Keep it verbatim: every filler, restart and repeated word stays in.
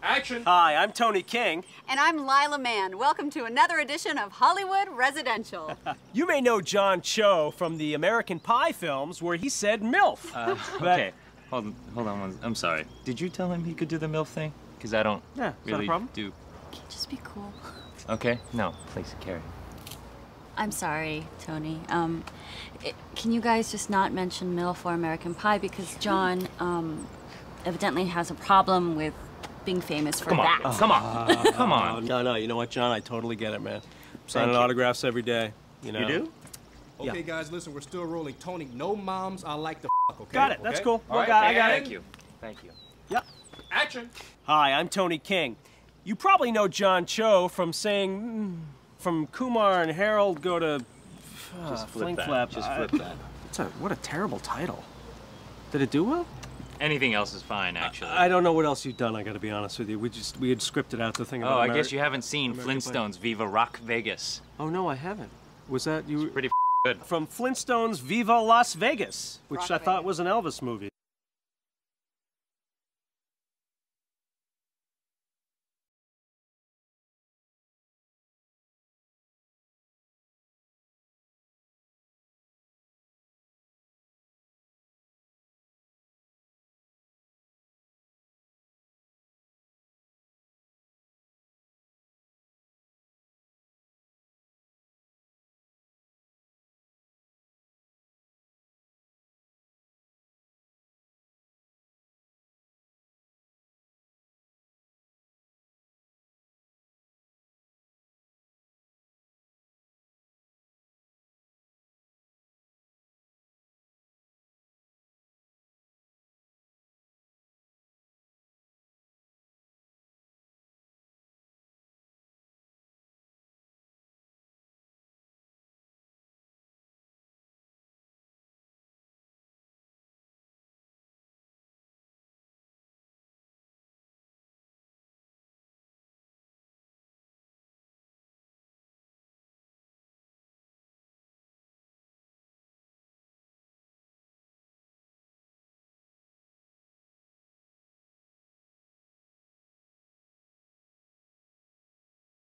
Action! Hi, I'm Tony King. And I'm Lila Mann. Welcome to another edition of Hollywood Residential. You may know John Cho from the American Pie films where he said MILF. Uh, okay, hold on, hold on one. I'm sorry. Did you tell him he could do the MILF thing? Because I don't Yeah, is that a really problem? do. Can you just be cool? Okay, no, please carry. I'm sorry, Tony. Um, it, can you guys just not mention MILF or American Pie because John um, evidently has a problem with being famous for Come on, that. come on, come on. No, no, you know what, John? I totally get it, man. Signing you. autographs every day, you know. You do? Okay, Yeah. guys, listen, we're still rolling. Tony, no moms I like to f***, okay? Got it, that's Okay? cool. All Look, right, I, I got Thank it. you. Thank you. Yep. Action! Hi, I'm Tony King. You probably know John Cho from saying, mm, from Kumar and Harold go to uh, Just flip Fling that. Flap. Just I- flip that. That's a, what a terrible title. Did it do well? Anything else is fine, actually. I don't know what else you've done, I gotta be honest with you. We just, we had scripted out the thing about oh, I Ameri- guess you haven't seen American Pie. Flintstones Viva Rock Vegas. Oh, no, I haven't. Was that you? Pretty f***ing good. From Flintstones Viva Las Vegas, which Rock I thought Vegas. was an Elvis movie.